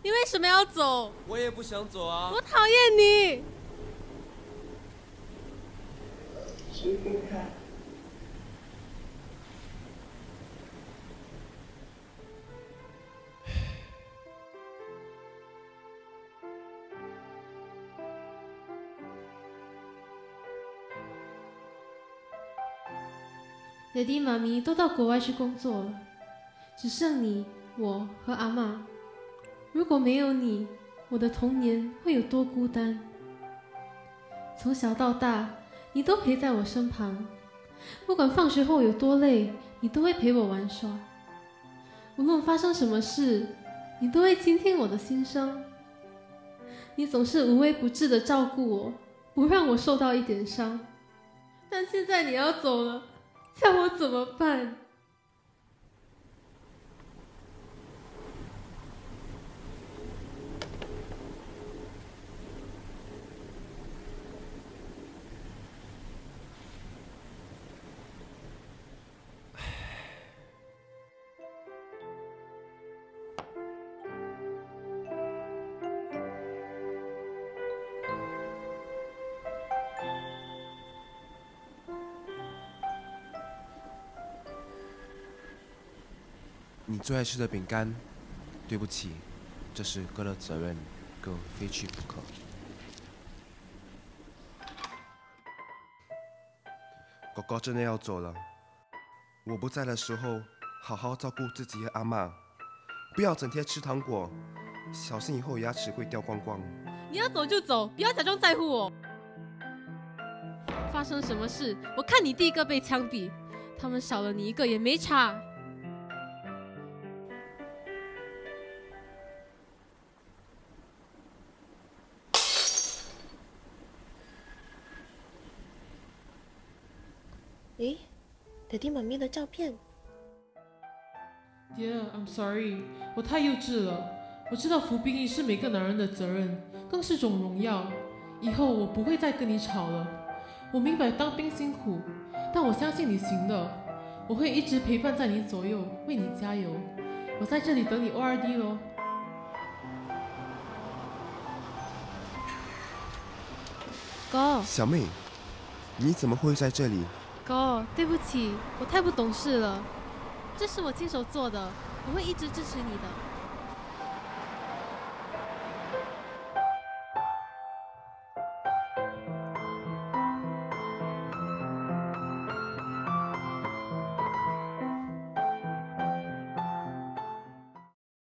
你为什么要走？ 我也不想走啊。 我讨厌你。 试试看。 爹地妈咪都到国外去工作了，只剩你、我和阿嬷。如果没有你，我的童年会有多孤单？从小到大，你都陪在我身旁，不管放学后有多累，你都会陪我玩耍。无论发生什么事，你都会倾听我的心声。你总是无微不至地照顾我，不让我受到一点伤。但现在你要走了，叫我怎么办？ 你最爱吃的饼干，对不起，这是哥的责任，哥非去不可。哥哥真的要走了，我不在的时候，好好照顾自己和阿嬷，不要整天吃糖果，小心以后牙齿会掉光光。 你要走就走，不要假装在乎我。发生什么事？我看你第一个被枪毙，他们少了你一个也没差。 诶，爹地妈咪的照片。 Dear, I'm sorry， 我太幼稚了。我知道服兵役是每个男人的责任，更是种荣耀。以后我不会再跟你吵了。我明白当兵辛苦，但我相信你行的。我会一直陪伴在你左右，为你加油。我在这里等你 ORD 咯。 哥， 小妹，你怎么会在这里？ 哥，对不起，我太不懂事了。这是我亲手做的，我会一直支持你的。